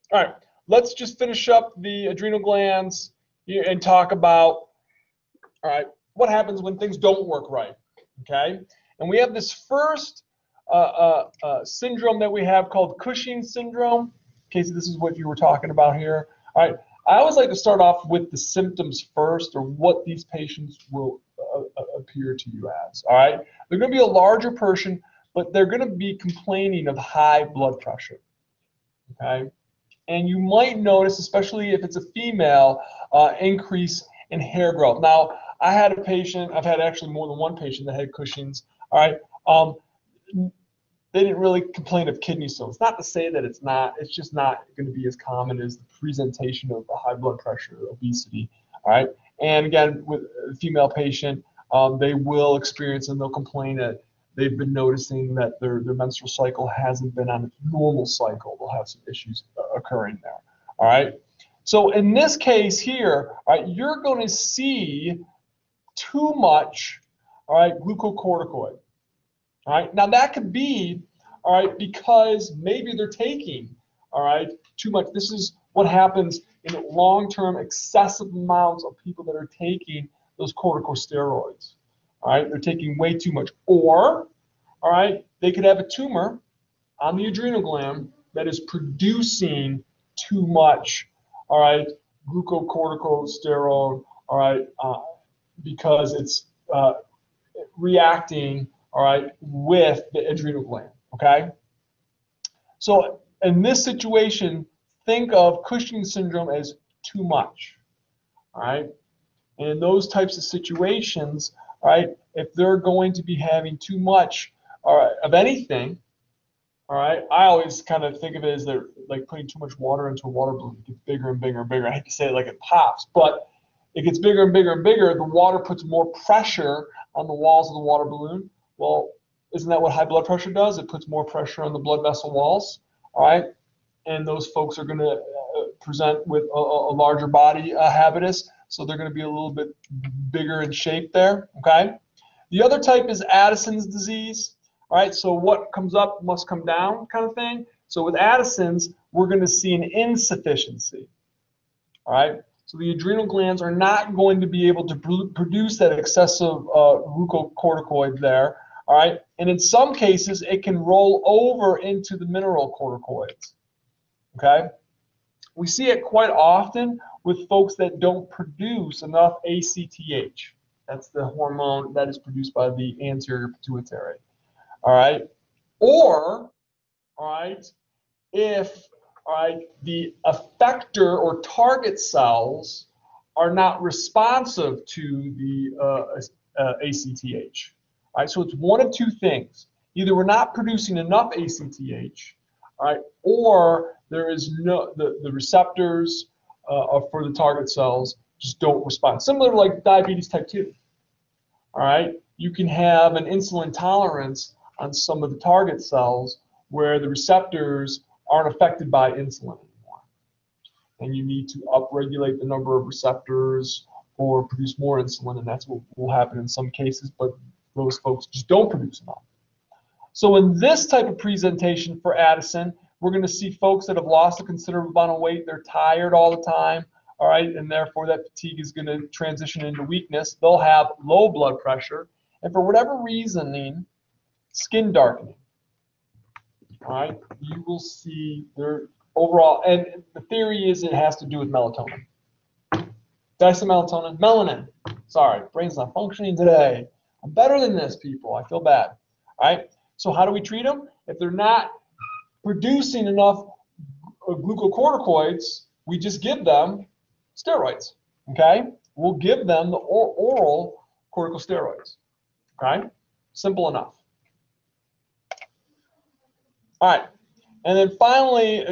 All right, let's just finish up the adrenal glands and talk about, all right, what happens when things don't work right, okay? And we have this first syndrome that we have called Cushing's syndrome. Casey, this is what you were talking about here. All right, I always like to start off with the symptoms first, or what these patients will appear to you as, all right? They're going to be a larger person, but they're going to be complaining of high blood pressure, okay? And you might notice, especially if it's a female, increase in hair growth. Now, I had a patient, I've had actually more than one patient that had Cushing's, all right? They didn't really complain of kidney stones. Not to say that it's just not going to be as common as the presentation of high blood pressure, obesity, all right? And again, with a female patient, they will experience and they'll complain that they've been noticing that their menstrual cycle hasn't been on its normal cycle. They'll have some issues occurring there, all right? So in this case here, all right, you're going to see too much, all right, glucocorticoid. All right, now that could be, all right, because maybe they're taking, all right, too much. This is what happens in long-term excessive amounts of people that are taking those corticosteroids. All right, they're taking way too much. Or, all right, they could have a tumor on the adrenal gland that is producing too much, all right, glucocorticosteroid, all right, because it's reacting, all right, with the adrenal gland, okay? So in this situation, think of Cushing's syndrome as too much, all right? And in those types of situations, all right, if they're going to be having too much, all right, of anything, all right, I always kind of think of it as they're like putting too much water into a water balloon. It gets bigger and bigger and bigger. I hate to say it like it pops, but it gets bigger and bigger and bigger. The water puts more pressure on the walls of the water balloon. Well, isn't that what high blood pressure does? It puts more pressure on the blood vessel walls, all right? And those folks are going to present with a larger body habitus, so they're going to be a little bit bigger in shape there, okay? The other type is Addison's disease, all right? So what comes up must come down kind of thing. So with Addison's, we're going to see an insufficiency, all right? So the adrenal glands are not going to be able to produce that excessive glucocorticoid there, all right? And in some cases, it can roll over into the mineralocorticoids, okay? We see it quite often with folks that don't produce enough ACTH. That's the hormone that is produced by the anterior pituitary, all right? Or, all right, if, all right, the effector or target cells are not responsive to the ACTH. All right, so it's one of two things. Either we're not producing enough ACTH, all right, or there is no, the receptors for the target cells just don't respond. Similar to like diabetes type 2. All right, you can have an insulin tolerance on some of the target cells where the receptors aren't affected by insulin anymore. And you need to upregulate the number of receptors or produce more insulin, and that's what will happen in some cases, but those folks just don't produce enough. So in this type of presentation for Addison, we're going to see folks that have lost a considerable amount of weight. They're tired all the time, all right, and therefore that fatigue is going to transition into weakness. They'll have low blood pressure, and for whatever reasoning, skin darkening. All right, you will see their overall, and the theory is it has to do with melatonin. Did I say melatonin? Melanin. Sorry, brain's not functioning today. I'm better than this, people. I feel bad. All right, so how do we treat them? If they're not producing enough glucocorticoids, we just give them steroids, okay? We'll give them the oral corticosteroids, okay? Simple enough. All right, and then finally,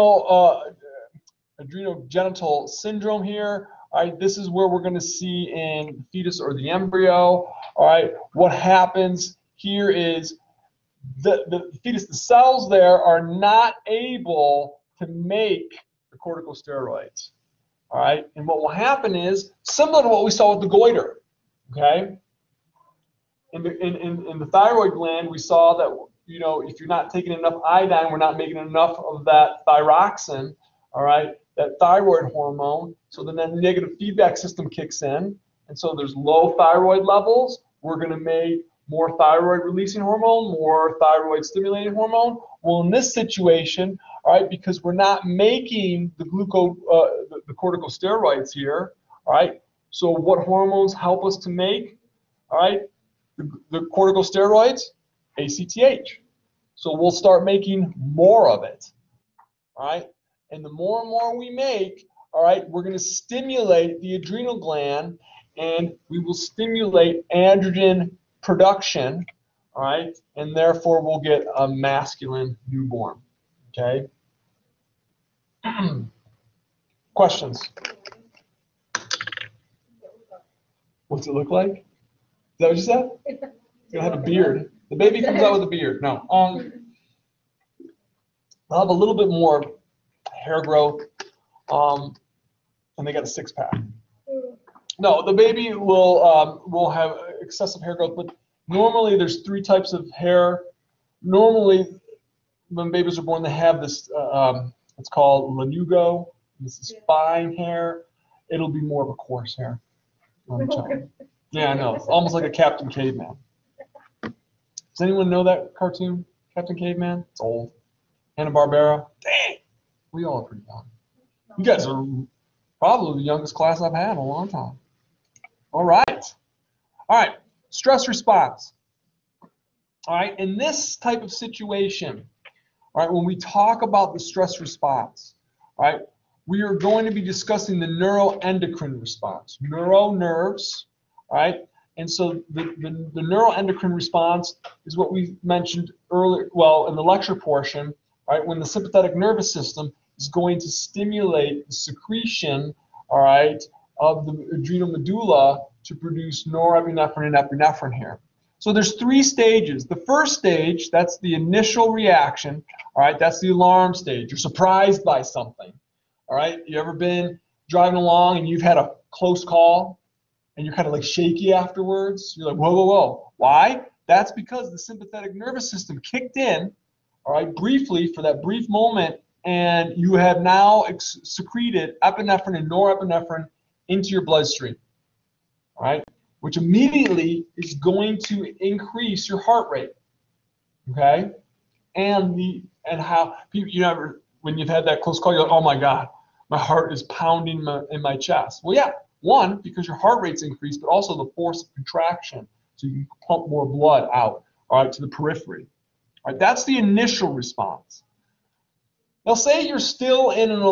adrenogenital syndrome here. All right, this is where we're going to see in the fetus or the embryo. All right, what happens here is the fetus, the cells there are not able to make the corticosteroids. All right, and what will happen is similar to what we saw with the goiter. Okay, in the thyroid gland, we saw that, you know, if you're not taking enough iodine, we're not making enough of that thyroxine, all right, that thyroid hormone. So then that negative feedback system kicks in. And so there's low thyroid levels. We're going to make more thyroid releasing hormone, more thyroid stimulating hormone. Well, in this situation, all right, because we're not making the the corticosteroids here, all right, so what hormones help us to make, all right, the corticosteroids? ACTH. So we'll start making more of it, all right? And the more and more we make, all right, we're going to stimulate the adrenal gland, and we will stimulate androgen production, all right? And therefore, we'll get a masculine newborn, okay? Questions? What's it look like? Is that what you said? It's going to have a beard. The baby comes out with a beard. No. They'll have a little bit more hair growth, and they got a six-pack. No, the baby will have excessive hair growth, but normally there's 3 types of hair. Normally, when babies are born, they have this, it's called lanugo. This is fine hair. It'll be more of a coarse hair on the child. Yeah, I know. It's almost like a Captain Caveman. Does anyone know that cartoon, Captain Caveman? It's old. Hanna-Barbera. Dang! We all are pretty young. You guys are probably the youngest class I've had in a long time. All right. All right. Stress response. All right. In this type of situation, all right, when we talk about the stress response, all right, we are going to be discussing the neuroendocrine response. Nerves, all right? And so the neuroendocrine response is what we mentioned earlier, well, in the lecture portion, all right, when the sympathetic nervous system is going to stimulate the secretion, all right, of the adrenal medulla to produce norepinephrine and epinephrine here. So there's 3 stages. The first stage, that's the initial reaction, all right, that's the alarm stage. You're surprised by something, all right? You ever been driving along and you've had a close call and you're kind of like shaky afterwards? You're like, whoa, whoa, whoa. Why? That's because the sympathetic nervous system kicked in, all right, briefly for that brief moment, and you have now secreted epinephrine and norepinephrine into your bloodstream, all right, which immediately is going to increase your heart rate, okay? And how people, you know, when you've had that close call, you're like, oh my God, my heart is pounding in my chest. Well, yeah, 1, because your heart rate's increased, but also the force of contraction, so you can pump more blood out, all right, to the periphery. All right, that's the initial response. Now, say you're still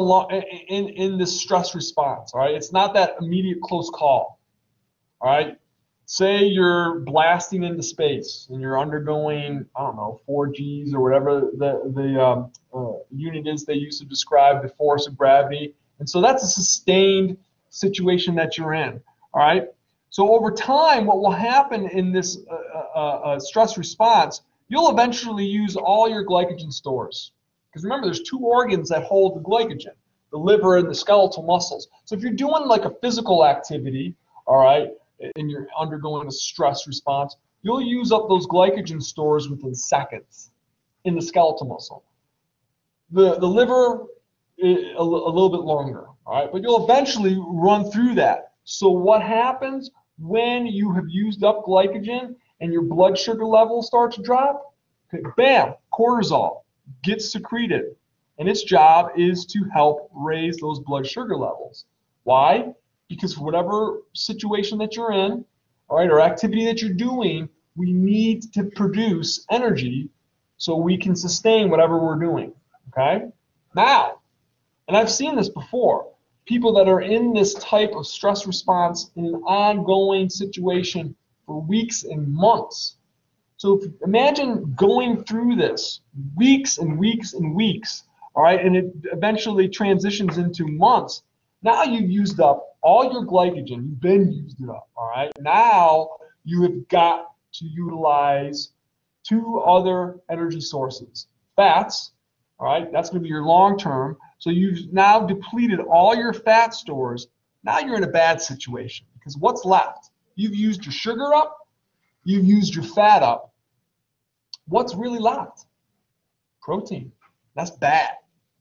in this stress response, all right? It's not that immediate close call, all right? Say you're blasting into space and you're undergoing, I don't know, 4Gs or whatever the unit is they use to describe the force of gravity. And so that's a sustained situation that you're in, all right? So over time, what will happen in this stress response, you'll eventually use all your glycogen stores. Because remember, there's 2 organs that hold the glycogen, the liver and the skeletal muscles. So if you're doing like a physical activity, all right, and you're undergoing a stress response, you'll use up those glycogen stores within seconds in the skeletal muscle. The liver, a little bit longer, all right, but you'll eventually run through that. So what happens when you have used up glycogen and your blood sugar levels start to drop? Okay, bam, cortisol gets secreted, and its job is to help raise those blood sugar levels. Why? Because for whatever situation that you're in, all right, or activity that you're doing, we need to produce energy so we can sustain whatever we're doing, okay? Now, and I've seen this before, people that are in this type of stress response in an ongoing situation for weeks and months. So imagine going through this weeks and weeks and weeks, all right, and it eventually transitions into months. Now you've used up all your glycogen. You've been used it up, all right? Now you have got to utilize 2 other energy sources. Fats, all right, that's going to be your long term. So you've now depleted all your fat stores. Now you're in a bad situation because what's left? You've used your sugar up. You've used your fat up. What's really left? Protein. That's bad.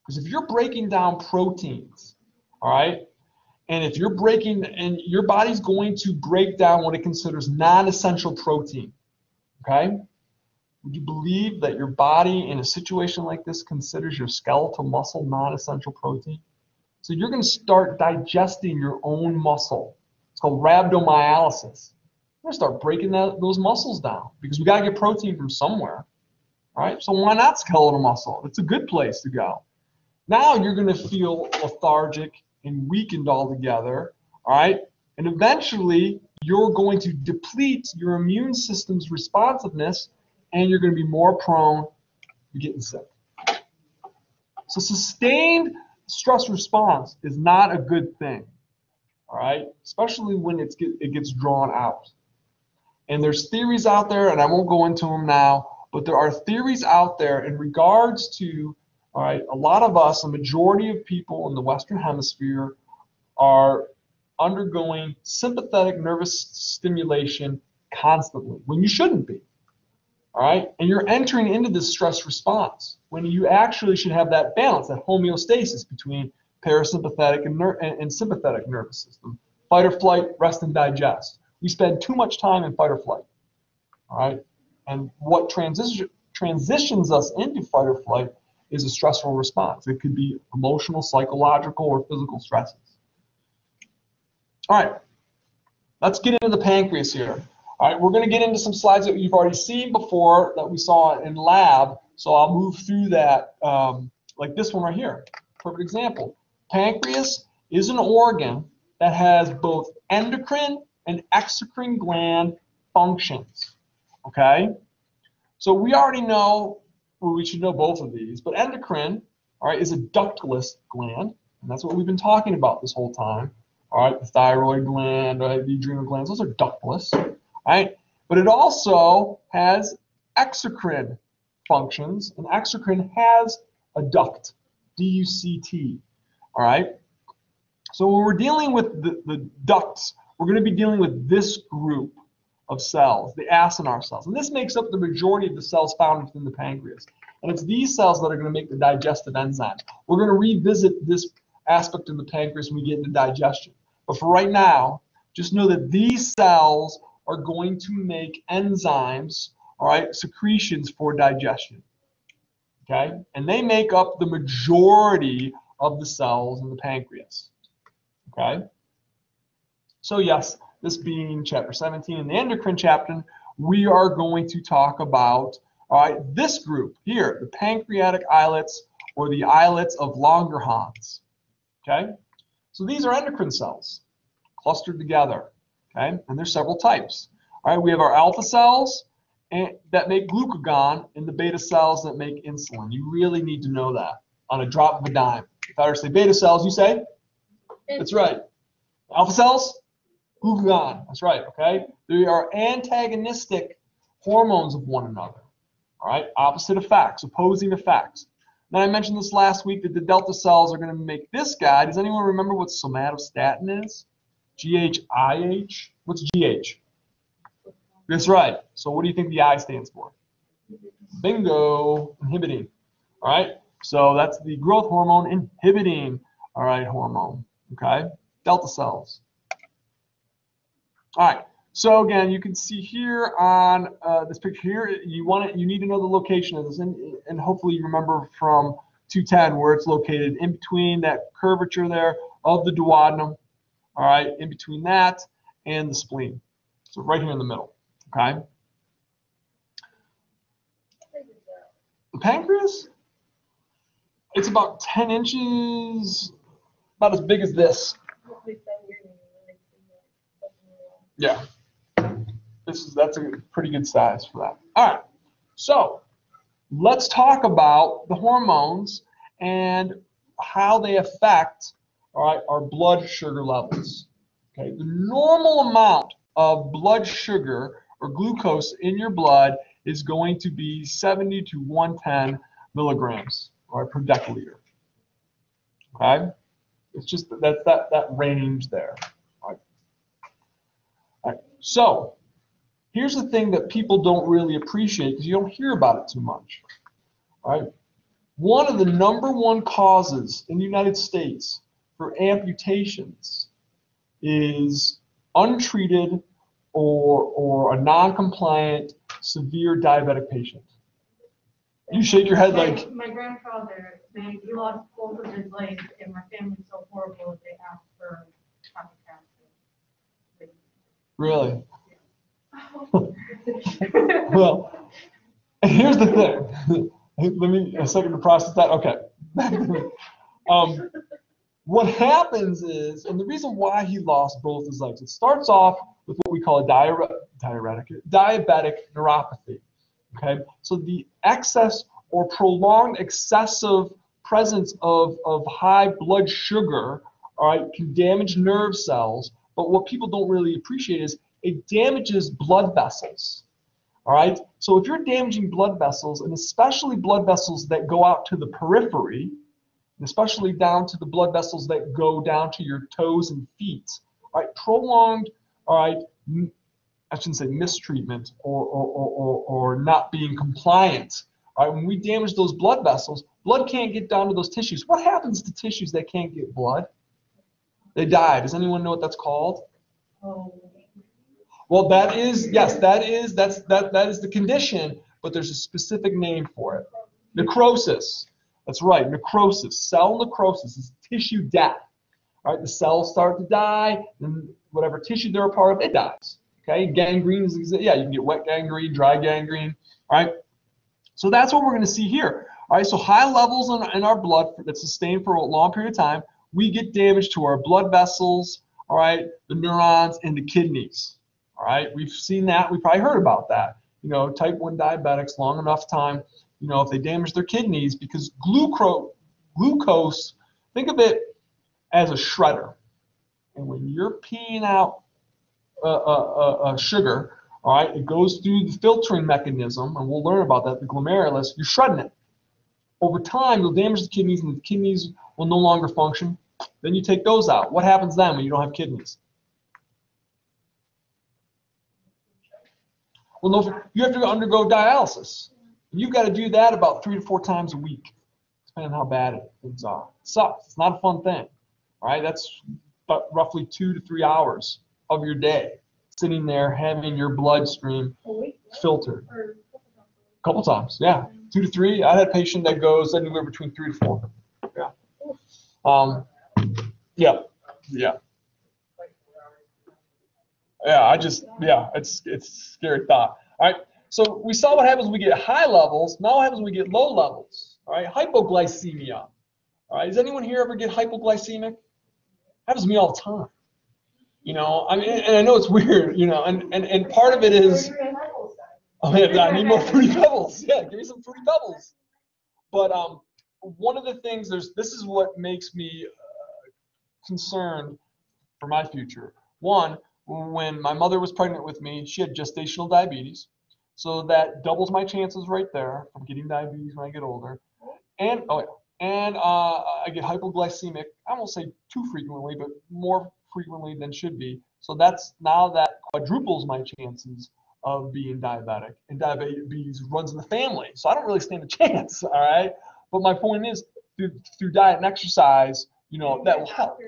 Because if you're breaking down proteins, all right, and if you're breaking, and your body's going to break down what it considers non-essential protein, okay? Would you believe that your body in a situation like this considers your skeletal muscle non-essential protein? So you're going to start digesting your own muscle. It's called rhabdomyolysis. We're going to start breaking those muscles down because we got to get protein from somewhere. All right, so why not skeletal muscle? It's a good place to go. Now you're going to feel lethargic and weakened altogether. All right, and eventually you're going to deplete your immune system's responsiveness, and you're going to be more prone to getting sick. So sustained stress response is not a good thing. All right, especially when it gets drawn out. And there's theories out there, and I won't go into them now, but there are theories out there in regards to, all right, a lot of us, a majority of people in the Western Hemisphere are undergoing sympathetic nervous stimulation constantly when you shouldn't be. All right, and you're entering into this stress response when you actually should have that balance, that homeostasis between parasympathetic and sympathetic nervous system, fight or flight, rest and digest. We spend too much time in fight or flight, all right? And what transitions us into fight or flight is a stressful response. It could be emotional, psychological, or physical stresses. All right, let's get into the pancreas here. All right, we're going to get into some slides that you've already seen before that we saw in lab, so I'll move through that like this one right here. Perfect example. Pancreas is an organ that has both endocrine and exocrine gland functions, okay? So we already know, well, we should know both of these, but endocrine, all right, is a ductless gland, and that's what we've been talking about this whole time, all right? The thyroid gland, right, the adrenal glands, those are ductless, all right? But it also has exocrine functions, and exocrine has a duct, D-U-C-T, all right? So when we're dealing with the ducts, we're going to be dealing with this group of cells, the acinar cells. And this makes up the majority of the cells found within the pancreas. And it's these cells that are going to make the digestive enzymes. We're going to revisit this aspect of the pancreas when we get into digestion. But for right now, just know that these cells are going to make enzymes, all right, secretions for digestion. Okay? And they make up the majority of the cells in the pancreas. Okay? So yes, this being chapter 17 in the endocrine chapter, we are going to talk about, all right, this group here, the pancreatic islets or the islets of Langerhans. Okay? So these are endocrine cells clustered together. Okay? And there's several types. All right, we have our alpha cells that make glucagon and the beta cells that make insulin. You really need to know that on a drop of a dime. If I were to say beta cells, you say? That's right. Alpha cells? Glucagon. That's right, okay? They are antagonistic hormones of one another. All right? Opposite effects, opposing effects. Now, I mentioned this last week that the delta cells are going to make this guy. Does anyone remember what somatostatin is? GHIH? What's GH? That's right. So what do you think the I stands for? Bingo. Inhibiting. All right? So that's the growth hormone inhibiting, all right, hormone. Okay? Delta cells. All right. So again, you can see here on this picture here, you need to know the location of this, and hopefully you remember from 210 where it's located in between that curvature there of the duodenum. All right, in between that and the spleen. So right here in the middle. Okay. The pancreas, it's about 10 inches, about as big as this. Yeah. That's a pretty good size for that. All right. So let's talk about the hormones and how they affect, all right, our blood sugar levels. Okay. The normal amount of blood sugar or glucose in your blood is going to be 70 to 110 milligrams, all right, per deciliter. Okay. It's just that's that range there. All right. All right. So here's the thing that people don't really appreciate because you don't hear about it too much. All right. One of the #1 causes in the United States for amputations is untreated or a non-compliant severe diabetic patient. You shake your head like... My grandfather, he lost both of his legs, and my family's so horrible that they asked for copycat. Really? Well, here's the thing. Let me a second to process that. Okay. What happens is, and the reason why he lost both his legs, it starts off with what we call a diabetic neuropathy. Okay, so the excess or prolonged excessive presence of high blood sugar, all right, can damage nerve cells. But what people don't really appreciate is it damages blood vessels. All right, so if you're damaging blood vessels, and especially blood vessels that go out to the periphery, and especially down to the blood vessels that go down to your toes and feet, all right, prolonged, all right, I shouldn't say mistreatment or not being compliant. All right, when we damage those blood vessels, blood can't get down to those tissues. What happens to tissues that can't get blood? They die. Does anyone know what that's called? Well, that is, yes, that is the condition, but there's a specific name for it. Necrosis. That's right, necrosis. Cell necrosis is tissue death. All right, the cells start to die, and whatever tissue they're a part of, it dies. Okay, gangrene is, yeah, you can get wet gangrene, dry gangrene. All right, so that's what we're going to see here. All right, so high levels in our blood that's sustained for a long period of time, we get damage to our blood vessels, all right, the neurons, and the kidneys. All right, we've seen that. We've probably heard about that. You know, type 1 diabetics, long enough time, you know, if they damage their kidneys, because glucose, think of it as a shredder. And when you're peeing out sugar, all right, it goes through the filtering mechanism, and we'll learn about that, the glomerulus, you're shredding it. Over time, you'll damage the kidneys, and the kidneys will no longer function. Then you take those out. What happens then when you don't have kidneys? Well, no, you have to undergo dialysis. You've got to do that about 3 to 4 times a week, depending on how bad things are. It sucks. It's not a fun thing. All right, that's about roughly 2 to 3 hours of your day sitting there having your bloodstream filtered. A couple times, yeah, 2 to 3. I had a patient that goes anywhere between 3 to 4. Yeah. Yeah. Yeah, it's a scary thought. All right, so we saw what happens when we get high levels. Now what happens when we get low levels? All right, hypoglycemia. All right, does anyone here ever get hypoglycemic? Happens to me all the time. You know, I mean, and I know it's weird, you know, and part of it is, oh yeah, I need more Fruity Pebbles. Yeah, give me some Fruity Pebbles. But one of the things, this is what makes me concerned for my future. One, when my mother was pregnant with me, she had gestational diabetes. So that doubles my chances right there from getting diabetes when I get older. And, I get hypoglycemic, I won't say too frequently, but more frequently than should be. So that quadruples my chances of being diabetic. And diabetes runs in the family. So I don't really stand a chance, all right? But my point is, through diet and exercise, you know, that will help.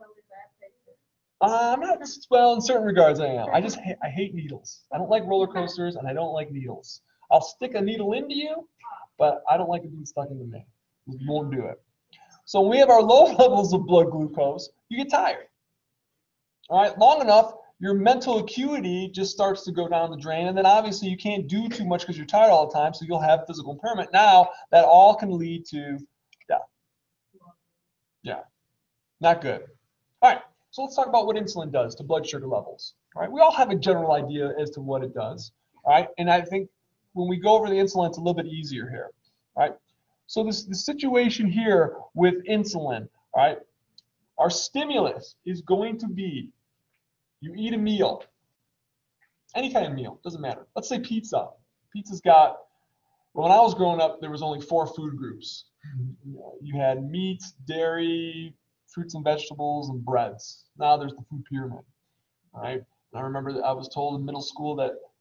I'm not, well, in certain regards I am. I hate needles. I don't like roller coasters, and I don't like needles. I'll stick a needle into you, but I don't like it being stuck into me. We won't do it. So when we have our low levels of blood glucose, you get tired. All right, long enough, your mental acuity just starts to go down the drain, and then obviously you can't do too much because you're tired all the time, so you'll have physical impairment. Now, that all can lead to death. Yeah, not good. All right. So let's talk about what insulin does to blood sugar levels. All right, we all have a general idea as to what it does. All right, and I think when we go over the insulin, it's a little bit easier here. All right, so the situation here with insulin, all right, our stimulus is going to be, you eat a meal, any kind of meal, doesn't matter. Let's say pizza. Pizza's got, well, when I was growing up, there was only 4 food groups. You had meat, dairy, fruits and vegetables, and breads. Now there's the food pyramid. All right. And I remember that I was told in middle school that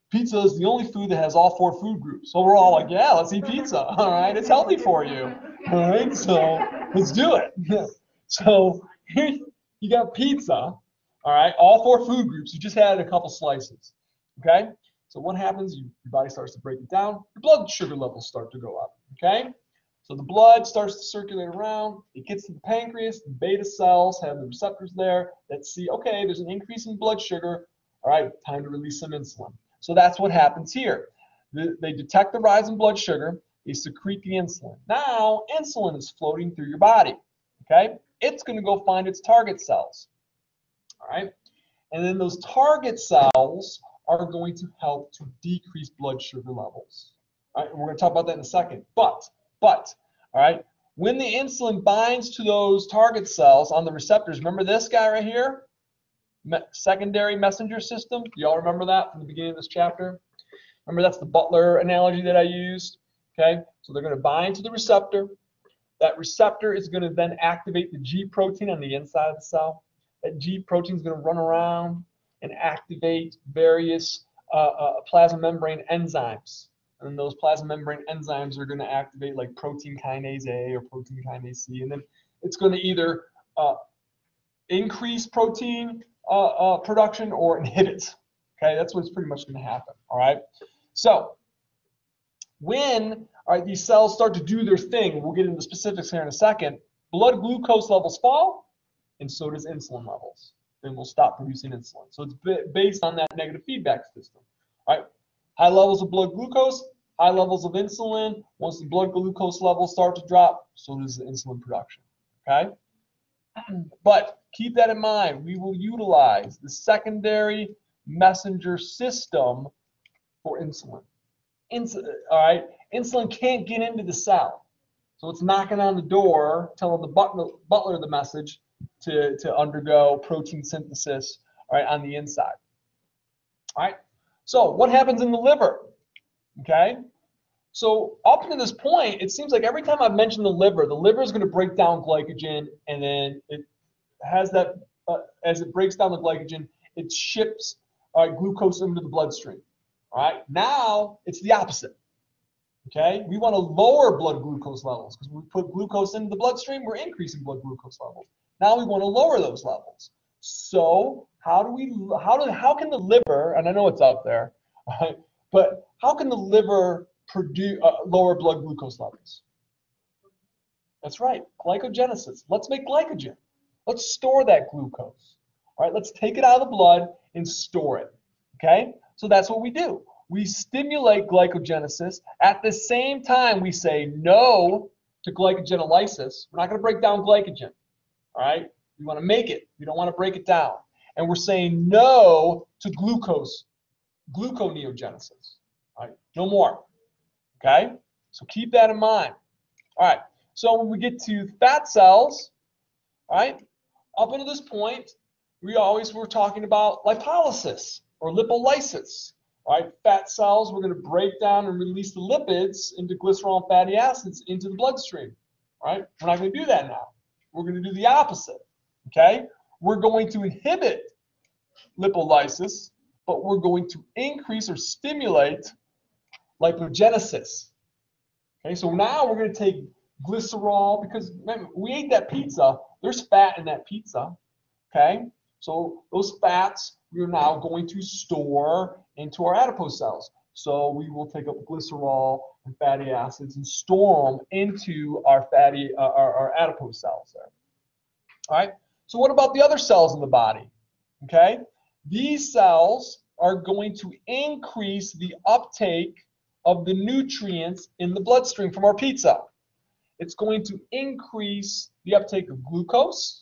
pizza is the only food that has all 4 food groups. So we're all like, yeah, let's eat pizza. All right, it's healthy for you. All right, so let's do it. So here you got pizza. All right, all 4 food groups. You just had a couple slices. Okay, so what happens? Your body starts to break it down. Your blood sugar levels start to go up. Okay, so the blood starts to circulate around. It gets to the pancreas. The beta cells have the receptors there that see, okay, there's an increase in blood sugar. All right, time to release some insulin. So that's what happens here. They detect the rise in blood sugar. They secrete the insulin. Now, insulin is floating through your body. Okay, it's going to go find its target cells. All right, and then those target cells are going to help to decrease blood sugar levels. All right, and we're going to talk about that in a second. But, all right, when the insulin binds to those target cells on the receptors, remember this guy right here? Secondary messenger system. Do y'all remember that from the beginning of this chapter? Remember, that's the Butler analogy that I used. Okay, so they're going to bind to the receptor. That receptor is going to then activate the G protein on the inside of the cell. That G protein is going to run around and activate various plasma membrane enzymes. And those plasma membrane enzymes are going to activate like protein kinase A or protein kinase C. And then it's going to either increase protein production or inhibit. Okay, that's what's pretty much going to happen. All right. So when these cells start to do their thing, we'll get into the specifics here in a second. Blood glucose levels fall, and so does insulin levels. Then we'll stop producing insulin. So it's based on that negative feedback system. All right. High levels of blood glucose, high levels of insulin. Once the blood glucose levels start to drop, so does the insulin production. Okay. But keep that in mind. We will utilize the secondary messenger system for insulin. All right, insulin can't get into the cell, so it's knocking on the door, telling the butler the message to undergo protein synthesis. All right, on the inside. All right. So what happens in the liver? Okay. So up to this point, it seems like every time I've mentioned the liver is going to break down glycogen, and then it has that, as it breaks down the glycogen, it ships glucose into the bloodstream. All right, now it's the opposite. Okay, we want to lower blood glucose levels because when we put glucose into the bloodstream, we're increasing blood glucose levels. Now we want to lower those levels. So how can the liver, and I know it's out there, right, but how can the liver produce lower blood glucose levels? That's right, glycogenesis. Let's make glycogen. Let's store that glucose. All right, let's take it out of the blood and store it. Okay, so that's what we do. We stimulate glycogenesis. At the same time, we say no to glycogenolysis. We're not going to break down glycogen. All right, we want to make it. We don't want to break it down. And we're saying no to gluconeogenesis. All right, no more. Okay, so keep that in mind. All right, so when we get to fat cells, all right, up until this point, we always were talking about lipolysis or lipolysis. All right, fat cells, we're going to break down and release the lipids into glycerol and fatty acids into the bloodstream. All right, we're not going to do that now. We're going to do the opposite. Okay, we're going to inhibit lipolysis, but we're going to increase or stimulate lipogenesis. Okay, so now we're going to take glycerol, because remember, we ate that pizza. There's fat in that pizza. Okay, so those fats we are now going to store into our adipose cells. So we will take up glycerol and fatty acids and store them into our our adipose cells there. All right. So what about the other cells in the body? Okay, these cells are going to increase the uptake of the nutrients in the bloodstream from our pizza. It's going to increase the uptake of glucose,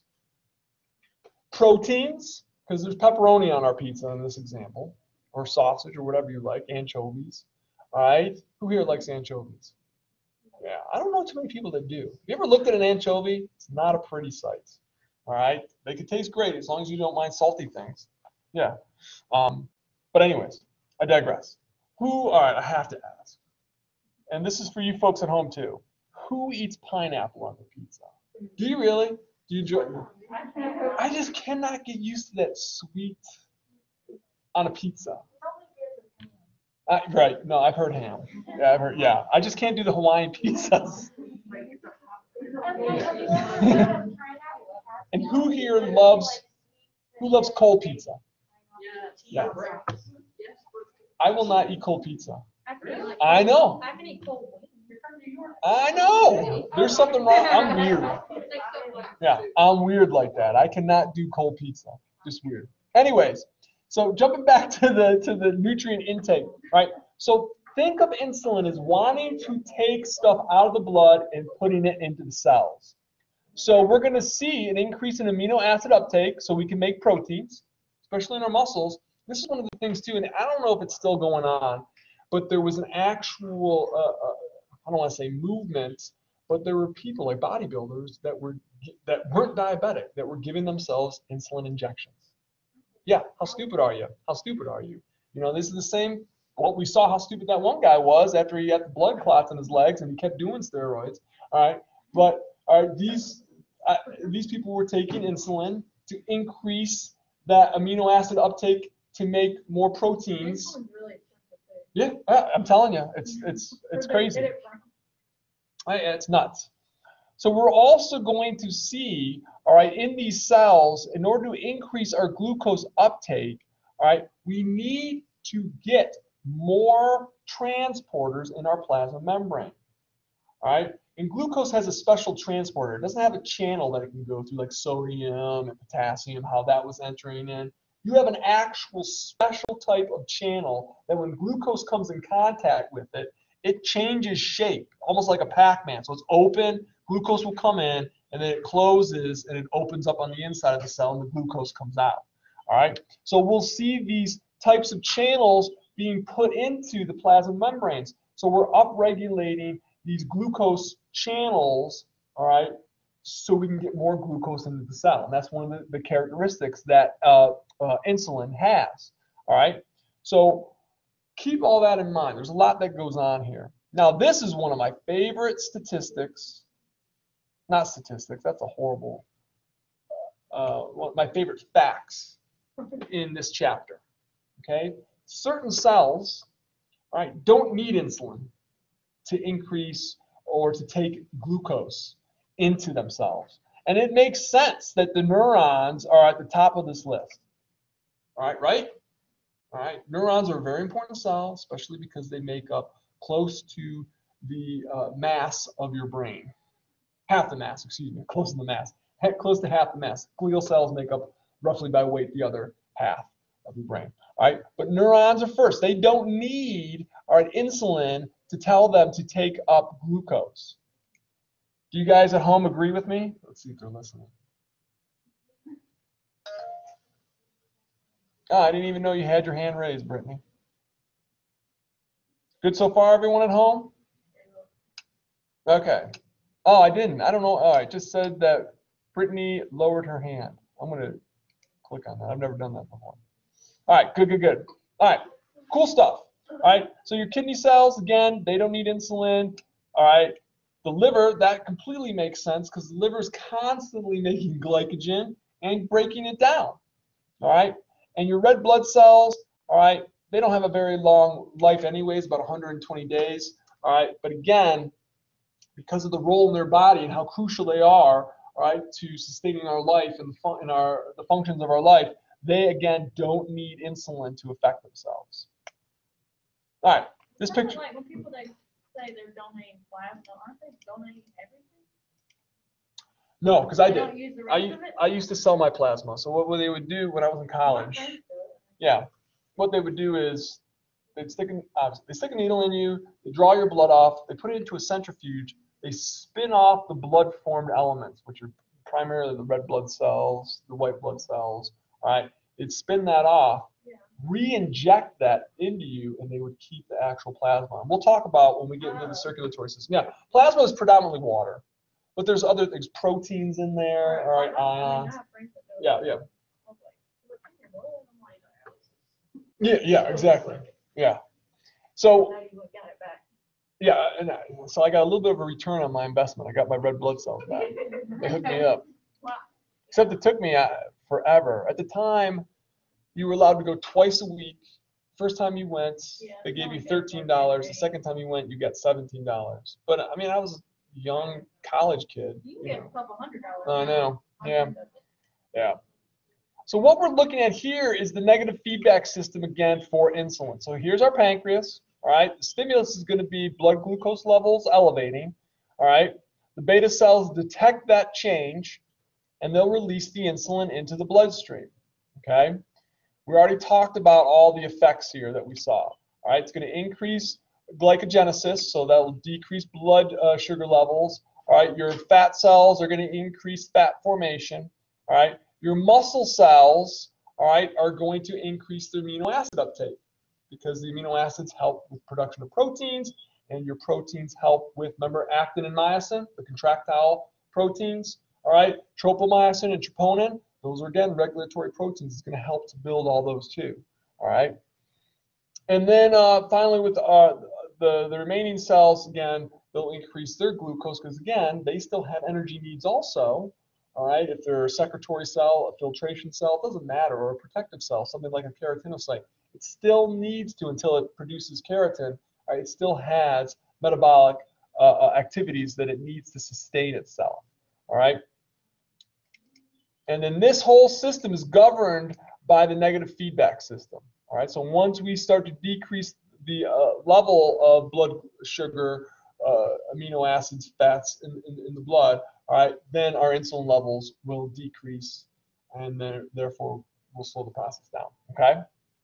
proteins, because there's pepperoni on our pizza in this example, or sausage or whatever you like, anchovies. All right, who here likes anchovies? Yeah, I don't know too many people that do. Have you ever looked at an anchovy? It's not a pretty sight. All right, they can taste great as long as you don't mind salty things. Yeah, but anyways, I digress. All right, I have to ask, and this is for you folks at home too. Who eats pineapple on their pizza? Do you really? Do you enjoy it? I just cannot get used to that sweet on a pizza. Right. No, I've heard ham. Yeah, I've heard. Yeah, I just can't do the Hawaiian pizzas. And who loves cold pizza? Yeah. I will not eat cold pizza. I know. I can eat cold wings. I know. There's something wrong. I'm weird. Yeah, I'm weird like that. I cannot do cold pizza. Just weird. Anyways, so jumping back to the nutrient intake, right? So think of insulin as wanting to take stuff out of the blood and putting it into the cells. So we're going to see an increase in amino acid uptake so we can make proteins, especially in our muscles. This is one of the things too, and I don't know if it's still going on, but there was an actual, I don't want to say movement, but there were people like bodybuilders that weren't diabetic, that were giving themselves insulin injections. Yeah, how stupid are you? How stupid are you? You know, this is the same, well, we saw how stupid that one guy was after he had the blood clots in his legs and he kept doing steroids, all right? But these people were taking insulin to increase that amino acid uptake to make more proteins. Yeah, I'm telling you, it's crazy. It's nuts. So we're also going to see, all right, in these cells, in order to increase our glucose uptake, all right, we need to get more transporters in our plasma membrane, all right? And glucose has a special transporter. It doesn't have a channel that it can go through like sodium and potassium, how that was entering in. You have an actual special type of channel that when glucose comes in contact with it, it changes shape, almost like a Pac-Man. So it's open, glucose will come in, and then it closes and it opens up on the inside of the cell and the glucose comes out. All right. So we'll see these types of channels being put into the plasma membranes. So we're upregulating these glucose channels, all right, so we can get more glucose into the cell. And that's one of the characteristics that insulin has. All right. So keep all that in mind. There's a lot that goes on here. Now, this is one of my favorite statistics. Not statistics. That's a horrible. One of my favorite facts in this chapter. Okay. Certain cells, all right, don't need insulin to increase or to take glucose into themselves. And it makes sense that the neurons are at the top of this list. All right, right? All right, neurons are a very important cell, especially because they make up close to the mass of your brain. Half the mass, excuse me, close to the mass. Close to half the mass. Glial cells make up roughly by weight the other half of your brain. All right, but neurons are first. They don't need insulin to tell them to take up glucose. Do you guys at home agree with me? Let's see if they're listening. Oh, I didn't even know you had your hand raised, Brittany. Good so far, everyone at home? Okay. Oh, I didn't. I don't know. Oh, I just said that Brittany lowered her hand. I'm going to click on that. I've never done that before. All right, good, good, good. All right, cool stuff. All right, so your kidney cells, again, they don't need insulin. All right, the liver, that completely makes sense because the liver is constantly making glycogen and breaking it down. All right, and your red blood cells, all right, they don't have a very long life anyways, about 120 days. All right, but again, because of the role in their body and how crucial they are, all right, to sustaining our life and the functions of our life, they again don't need insulin to affect themselves. All right, this picture. Like when people say they're donating plasma, aren't they donating everything? No, because I They did. don't use the rest of it? I used to sell my plasma. So what they would do when I was in college, yeah, what they would do is they'd stick a needle in you, they draw your blood off, they put it into a centrifuge, they spin off the blood-formed elements, which are primarily the red blood cells, the white blood cells. All right, they'd spin that off, re-inject that into you, and they would keep the actual plasma. And we'll talk about when we get into the circulatory system. Yeah, plasma is predominantly water, but there's other things, proteins in there, all right, ions. Yeah, yeah. Yeah, exactly. Yeah. So, yeah, and so I got a little bit of a return on my investment. I got my red blood cells back. They hooked me up. Except it took me forever. At the time, you were allowed to go twice a week First time you went, Yeah, they gave you it's $13. only The second time you went, you got $17. But I mean, I was a young college kid. You can get a couple $100. I know. Yeah. $100. Yeah. So what we're looking at here is the negative feedback system again for insulin. So here's our pancreas. All right. The stimulus is going to be blood glucose levels elevating. All right. The beta cells detect that change, and they'll release the insulin into the bloodstream. Okay. We already talked about all the effects here that we saw. All right, it's going to increase glycogenesis, so that will decrease blood sugar levels. All right, your fat cells are going to increase fat formation. All right, your muscle cells, all right, are going to increase the amino acid uptake because the amino acids help with production of proteins, and your proteins help with, remember, actin and myosin, the contractile proteins. All right, tropomyosin and troponin. Those are, again, regulatory proteins. It's going to help to build all those too. All right. And then finally, with the remaining cells, again, they'll increase their glucose because, again, they still have energy needs also. All right. If they're a secretory cell, a filtration cell, it doesn't matter, or a protective cell, something like a keratinocyte, it still needs to, until it produces keratin, all right, it still has metabolic activities that it needs to sustain itself. All right. And then this whole system is governed by the negative feedback system. All right, so once we start to decrease the level of blood sugar, amino acids, fats in the blood, all right, then our insulin levels will decrease, and then therefore we'll slow the process down. Okay.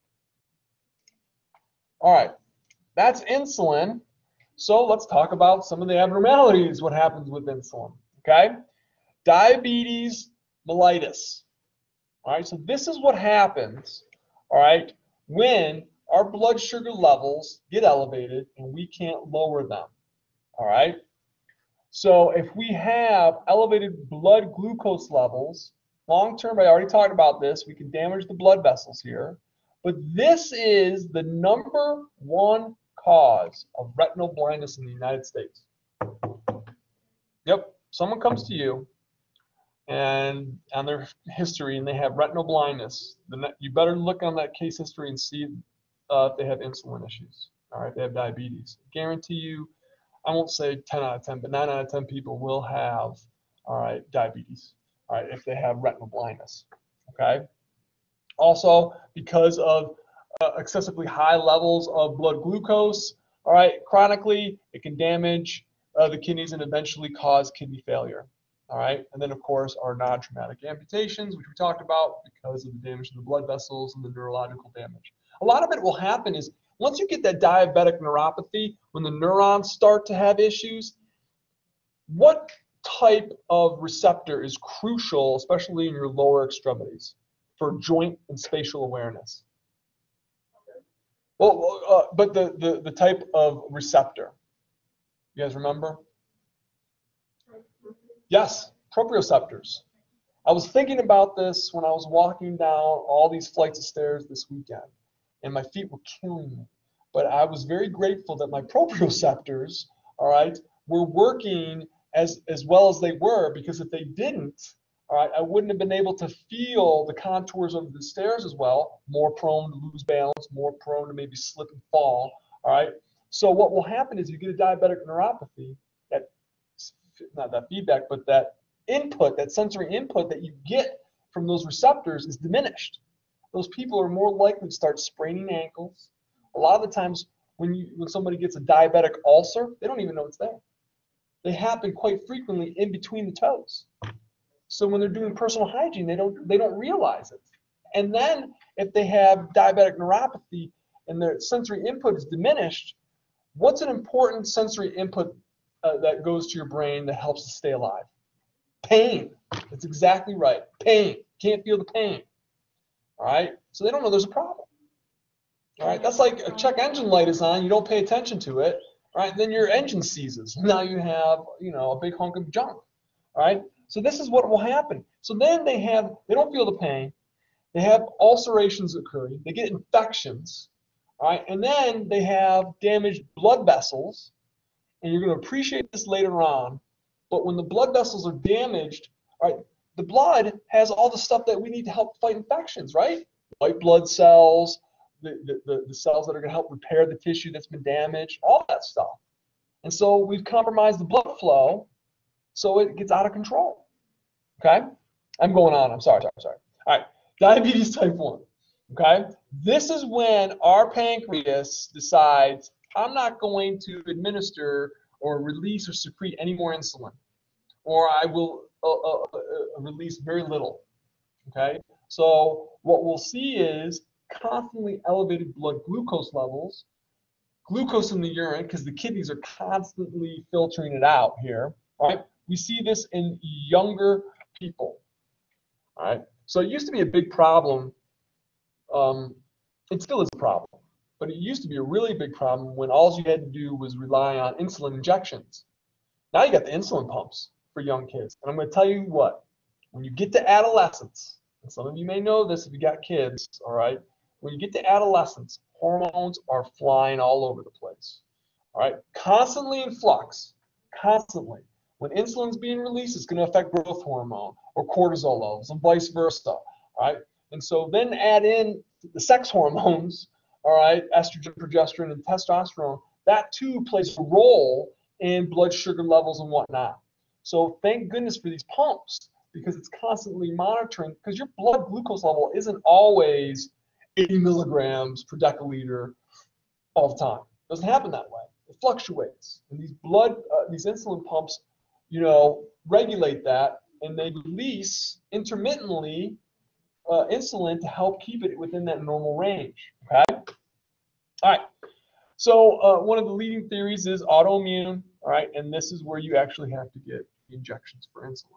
All right, that's insulin. So let's talk about some of the abnormalities. What happens with insulin? Okay, diabetes mellitus. All right, so this is what happens, all right, when our blood sugar levels get elevated and we can't lower them. All right, so if we have elevated blood glucose levels, long term, I already talked about this, we can damage the blood vessels here, but this is the #1 cause of retinal blindness in the United States. Yep, someone comes to you and on their history, and they have retinal blindness, then you better look on that case history and see if they have insulin issues. All right, they have diabetes. Guarantee you, I won't say 10 out of 10, but 9 out of 10 people will have, all right, diabetes. All right, if they have retinal blindness. Okay. Also, because of excessively high levels of blood glucose, all right, chronically, it can damage the kidneys and eventually cause kidney failure. All right, and then of course our non-traumatic amputations, which we talked about because of the damage to the blood vessels and the neurological damage. A lot of it will happen is once you get that diabetic neuropathy, when the neurons start to have issues, what type of receptor is crucial, especially in your lower extremities, for joint and spatial awareness? Well, but the type of receptor, you guys remember? Yes, proprioceptors. I was thinking about this when I was walking down all these flights of stairs this weekend, and my feet were killing me. But I was very grateful that my proprioceptors, all right, were working as well as they were, because if they didn't, all right, I wouldn't have been able to feel the contours of the stairs as well, more prone to lose balance, more prone to maybe slip and fall, all right? So what will happen is you get a diabetic neuropathy, that, not that feedback, but that input, that sensory input that you get from those receptors is diminished. Those people are more likely to start spraining ankles. A lot of the times when somebody gets a diabetic ulcer, they don't even know it's there. They happen quite frequently in between the toes. So when they're doing personal hygiene, they don't realize it. And then if they have diabetic neuropathy and their sensory input is diminished, what's an important sensory input that goes to your brain that helps to stay alive? Pain. That's exactly right. Pain. Can't feel the pain. All right? So they don't know there's a problem. All right? That's like a check engine light is on, you don't pay attention to it, all right? Then your engine seizes. Now you have, a big hunk of junk. All right? So this is what will happen. So then they don't feel the pain. They have ulcerations occurring. They get infections. All right? And then they have damaged blood vessels. And you're going to appreciate this later on. But when the blood vessels are damaged, all right, the blood has all the stuff that we need to help fight infections, right? White blood cells, the cells that are going to help repair the tissue that's been damaged, all that stuff. And so we've compromised the blood flow, so it gets out of control. Okay? I'm going on. I'm sorry. All right. Diabetes type 1. Okay? This is when our pancreas decides, I'm not going to administer or release or secrete any more insulin, or I will release very little. Okay? So what we'll see is constantly elevated blood glucose levels, glucose in the urine, because the kidneys are constantly filtering it out here. Right? We see this in younger people. All right? So it used to be a big problem. It still is a problem, but it used to be a really big problem when all you had to do was rely on insulin injections. Now you got the insulin pumps for young kids. And I'm going to tell you what, when you get to adolescence, and some of you may know this if you got kids, all right, when you get to adolescence, hormones are flying all over the place. All right, constantly in flux, constantly. When insulin's being released, it's going to affect growth hormone or cortisol levels and vice versa. All right, and so then add in the sex hormones, all right, estrogen, progesterone, and testosterone. That too plays a role in blood sugar levels and whatnot. So thank goodness for these pumps, because it's constantly monitoring, because your blood glucose level isn't always 80 milligrams per deciliter all the time. It doesn't happen that way. It fluctuates. And these insulin pumps, regulate that, and they release intermittently insulin to help keep it within that normal range. Okay? All right. So one of the leading theories is autoimmune. All right, and this is where you actually have to get injections for insulin.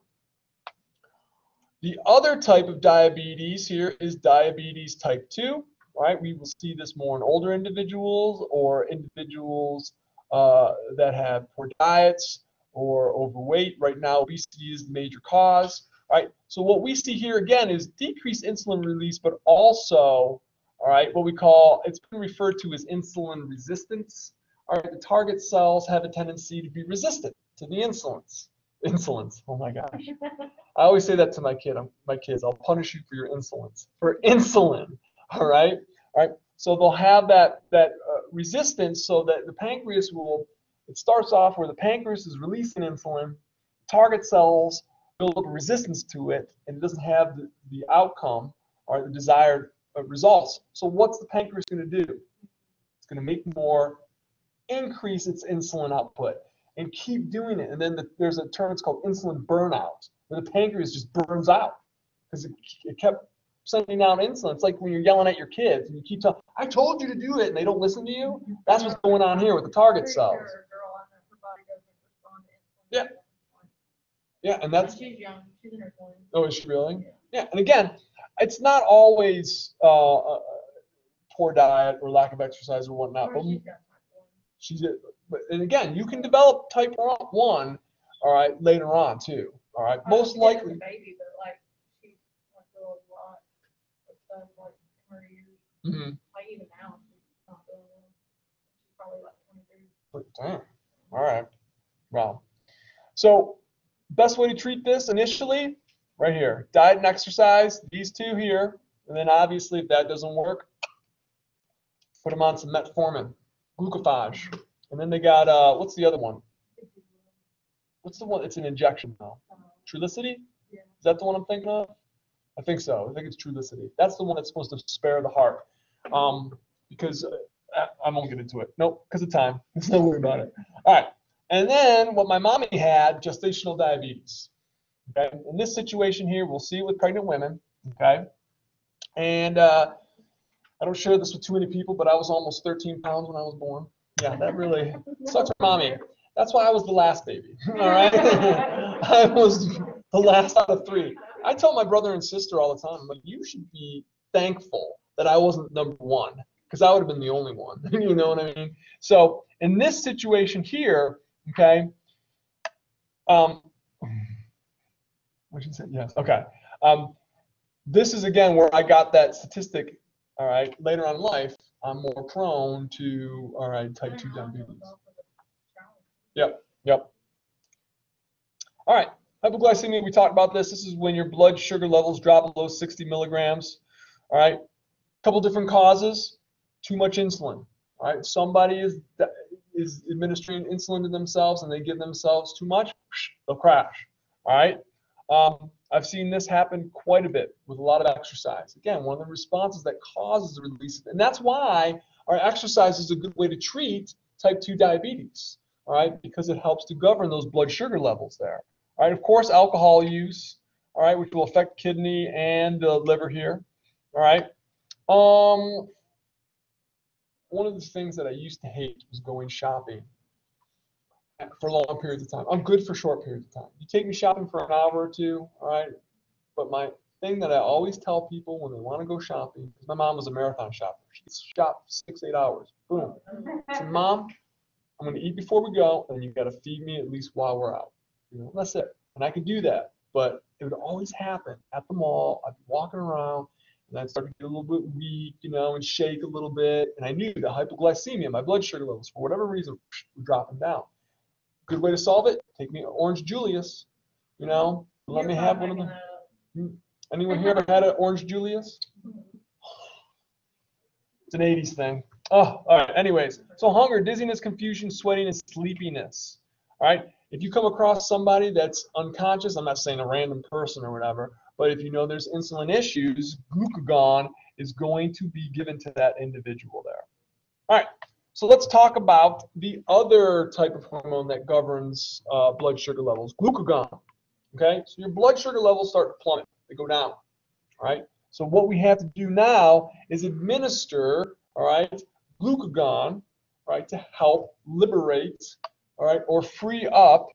The other type of diabetes here is diabetes type 2. All right, we will see this more in older individuals or individuals that have poor diets or overweight. Right now, obesity is the major cause. All right, so what we see here again is decreased insulin release, but also, all right, what we call, it's been referred to as insulin resistance. All right, the target cells have a tendency to be resistant to the insulins. Oh my gosh. I always say that to my kids. I'll punish you for your insulins. For insulin, all right? All right. So they'll have that resistance, so that the pancreas it starts off where the pancreas is releasing insulin, target cells build up a resistance to it, and it doesn't have the outcome or the desired results. So what's the pancreas going to do? It's going to make more, increase its insulin output, and keep doing it. And then there's a term, it's called insulin burnout, where the pancreas just burns out because it kept sending out insulin. It's like when you're yelling at your kids and you keep telling, I told you to do it, and they don't listen to you. That's what's going on here with the target cells. Yeah. Yeah, and that's. She's young. She's in her 20s. Oh, is she really? Yeah, and again, it's not always poor diet or lack of exercise or whatnot. But and again, you can develop type 1, all right, later on too. All right, most likely. As a baby, but like she went through a lot of stuff like in her years. Mm-hmm. Like even now, she's not doing well. She's probably like 23. Damn. All right. Wow. So, best way to treat this initially, right here, diet and exercise. These two here, and then obviously if that doesn't work, put them on some metformin, glucophage. And then they got, what's the other one? What's the one? It's an injection though. Trulicity? Yeah. Is that the one I'm thinking of? I think so. I think it's Trulicity. That's the one that's supposed to spare the heart. Because I won't get into it. Nope, because of time. There's no worry about it. All right. And then what my mommy had, gestational diabetes. Okay. In this situation here, we'll see it with pregnant women. Okay. And I don't share this with too many people, but I was almost 13 pounds when I was born. Yeah, that really sucks for mommy. That's why I was the last baby. All right. I was the last out of 3. I tell my brother and sister all the time, I'm like, you should be thankful that I wasn't number 1, because I would have been the only one. You know what I mean? So in this situation here, okay. What did you say? Yes. Okay. This is again where I got that statistic. All right. Later on in life, I'm more prone to type 2 diabetes. Yep. All right. Hypoglycemia. We talked about this. This is when your blood sugar levels drop below 60 milligrams. All right. A couple different causes. too much insulin. All right, somebody is administering insulin to themselves and they give themselves too much, they'll crash. All right. I've seen this happen quite a bit with a lot of exercise. Again, one of the responses that causes the release, and that's why our exercise is a good way to treat type 2 diabetes. All right, because it helps to govern those blood sugar levels there. All right, of course, alcohol use, all right, which will affect kidney and liver here. All right. One of the things that I used to hate was going shopping for long periods of time. I'm good for short periods of time. You take me shopping for an hour or two, all right? But my thing that I always tell people when they want to go shopping, because my mom was a marathon shopper. She'd shop 6-8 hours. Boom. I said, Mom, I'm going to eat before we go, and you've got to feed me at least while we're out. You know, that's it. And I could do that. But it would always happen at the mall. I'd be walking around, and I'd start to get a little bit weak, you know, and shake a little bit. And I knew the hypoglycemia, my blood sugar levels, for whatever reason, were dropping down. Good way to solve it, take me Orange Julius, you know, let me have one of them. Anyone here ever had an Orange Julius? It's an 80s thing. Oh, all right, anyways. So hunger, dizziness, confusion, sweating, and sleepiness. All right, if you come across somebody that's unconscious, I'm not saying a random person or whatever, but if you know there's insulin issues, glucagon is going to be given to that individual there. All right. So let's talk about the other type of hormone that governs blood sugar levels, glucagon. Okay, so your blood sugar levels start to plummet; they go down. All right. So what we have to do now is administer, all right, glucagon, all right, to help liberate, all right, or free up.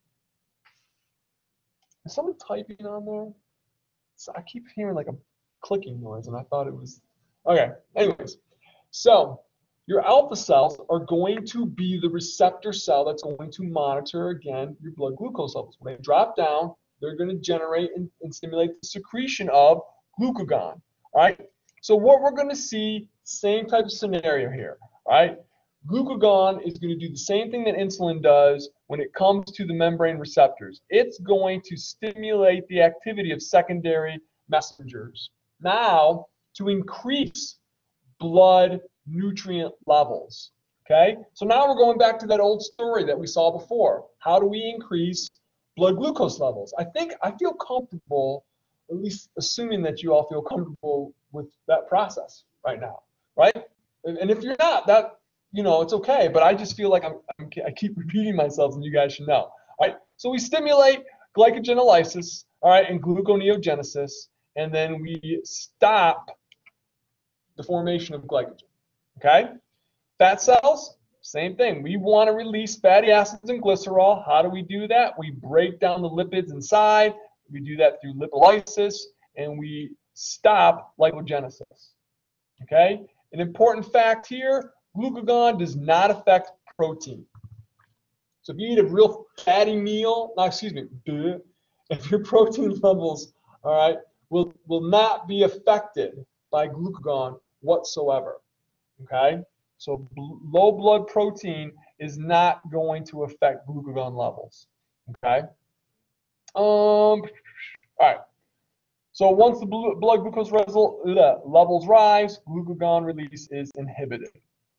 Is someone typing on there? So I keep hearing like a clicking noise, and I thought it was okay. Anyways, so your alpha cells are going to be the receptor cell that's going to monitor, again, your blood glucose levels. When they drop down, they're going to generate and stimulate the secretion of glucagon. All right? So what we're going to see, same type of scenario here. All right? Glucagon is going to do the same thing that insulin does when it comes to the membrane receptors. It's going to stimulate the activity of secondary messengers. Now, to increase blood nutrient levels. Okay, so now we're going back to that old story that we saw before. How do we increase blood glucose levels? I feel comfortable, at least assuming that you all feel comfortable with that process right now, right? And if you're not, that, you know, it's okay. But I just feel like I keep repeating myself, and you guys should know. All right, so we stimulate glycogenolysis, all right, and gluconeogenesis, and then we stop the formation of glycogen. Okay? Fat cells, same thing. We want to release fatty acids and glycerol. How do we do that? We break down the lipids inside. We do that through lipolysis, and we stop lipogenesis. Okay? An important fact here, glucagon does not affect protein. So if you eat a real fatty meal, if your protein levels, all right, will not be affected by glucagon whatsoever. Okay, so low blood protein is not going to affect glucagon levels. Okay. All right. So once the blood glucose levels rise, glucagon release is inhibited.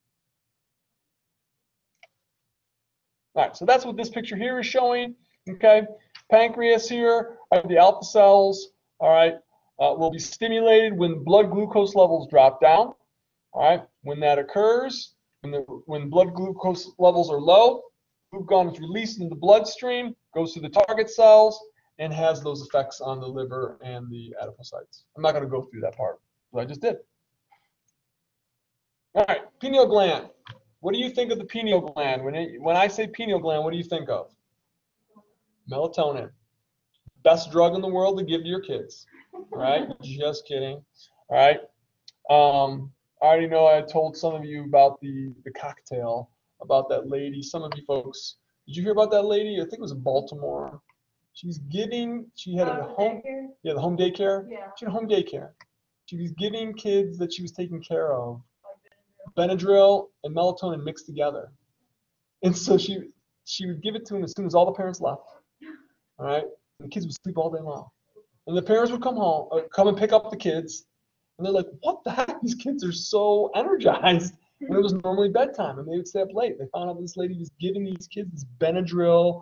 All right. So that's what this picture here is showing. Okay. Pancreas here are the alpha cells. All right. Will be stimulated when blood glucose levels drop down. All right, when that occurs, when blood glucose levels are low, glucagon is released into the bloodstream, goes to the target cells, and has those effects on the liver and the adipocytes. I'm not going to go through that part, but I just did. All right, pineal gland. What do you think of the pineal gland? When I say pineal gland, what do you think of? Melatonin. Best drug in the world to give to your kids. All right, just kidding. All right. I already know I told some of you about the cocktail, about that lady. Some of you folks, did you hear about that lady? I think it was in Baltimore. She had a home, the home daycare. Yeah. She had a home daycare. She was giving kids that she was taking care of Benadryl and melatonin mixed together. And so she would give it to them as soon as all the parents left. All right, and the kids would sleep all day long. And the parents would come and pick up the kids, And they're like, what the heck? These kids are so energized when it was normally bedtime, and they would stay up late. They found out this lady was giving these kids this Benadryl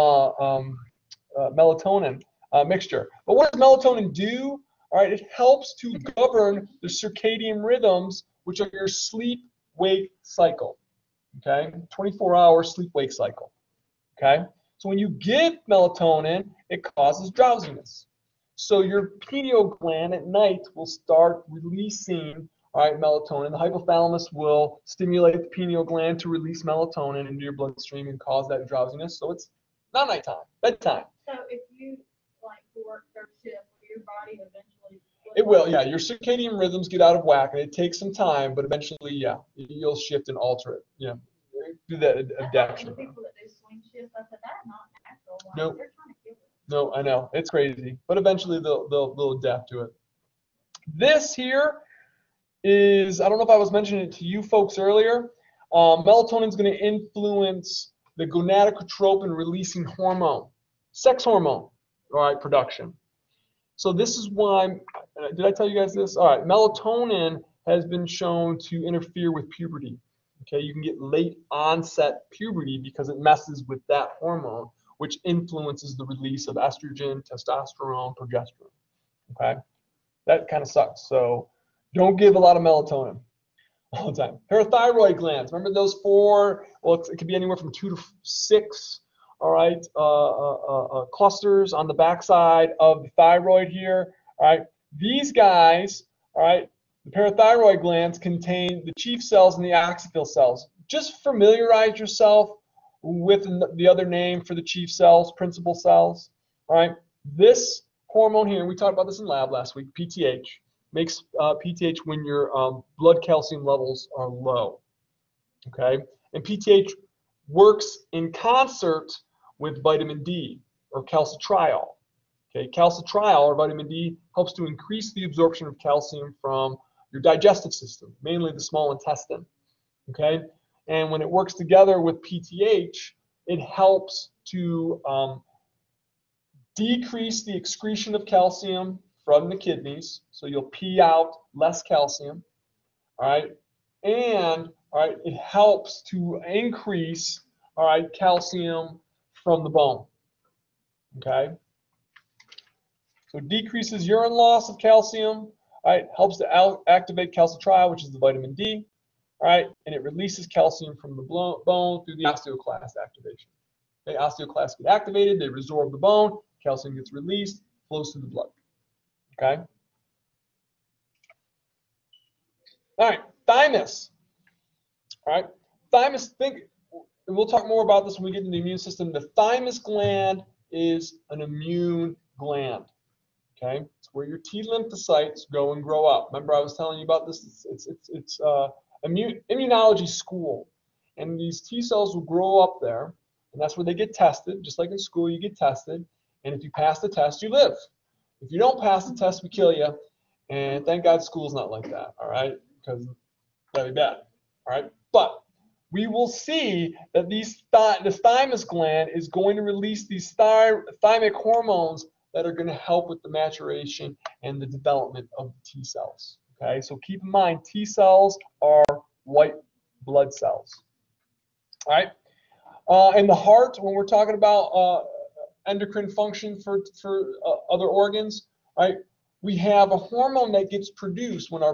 melatonin mixture. But what does melatonin do? All right, it helps to govern the circadian rhythms, which are your sleep-wake cycle. Okay, 24-hour sleep-wake cycle. Okay, so when you give melatonin, it causes drowsiness. So your pineal gland at night will start releasing, all right, melatonin. The hypothalamus will stimulate the pineal gland to release melatonin into your bloodstream and cause that drowsiness. So it's not nighttime, bedtime. So if you like work third shift, will your body eventually? It will, yeah. Your circadian rhythms get out of whack, and it takes some time, but eventually, yeah, you'll shift and alter it. Yeah, do that adaptation. The people that do swing shifts, I said that's not natural. Like, Nope. they're trying to kill it. No, I know, it's crazy, but eventually they'll adapt to it. This here is, I don't know if I was mentioning it to you folks earlier. Melatonin is going to influence the gonadotropin releasing hormone, sex hormone, all right, production. So this is why, did I tell you guys this? All right, melatonin has been shown to interfere with puberty. Okay, you can get late onset puberty because it messes with that hormone, which influences the release of estrogen, testosterone, progesterone. Okay, that kind of sucks. So don't give a lot of melatonin all the time. Parathyroid glands, remember those four? Well, it could be anywhere from 2 to 6. All right, clusters on the backside of the thyroid here. All right, these guys, all right, the parathyroid glands contain the chief cells and the oxyphil cells. Just familiarize yourself with the other name for the chief cells, principal cells. All right, this hormone here, and we talked about this in lab last week, PTH, makes PTH when your blood calcium levels are low. Okay, and PTH works in concert with vitamin D or calcitriol. Okay, calcitriol or vitamin D helps to increase the absorption of calcium from your digestive system, mainly the small intestine. Okay, and when it works together with PTH, it helps to decrease the excretion of calcium from the kidneys, so you'll pee out less calcium. All right, and all right, it helps to increase, all right, calcium from the bone. Okay, so decreases urine loss of calcium. All right, helps to activate calcitriol, which is the vitamin D. All right, and it releases calcium from the bone through the osteoclast activation. Okay, osteoclasts get activated, they resorb the bone, calcium gets released, flows through the blood. Okay. All right, thymus. All right, thymus, and we'll talk more about this when we get into the immune system. The thymus gland is an immune gland. Okay, it's where your T lymphocytes go and grow up. Remember, I was telling you about this. It's immunology school, and these T cells will grow up there, and that's where they get tested. Just like in school, you get tested, and if you pass the test, you live. If you don't pass the test, we kill you. And thank God school's not like that. All right, because that'd be bad. All right, but we will see that the thymus gland is going to release these thymic hormones that are going to help with the maturation and the development of the T cells. Okay, so keep in mind, T cells are white blood cells. All right, and the heart, when we're talking about endocrine function for other organs, right? We have a hormone that gets produced when our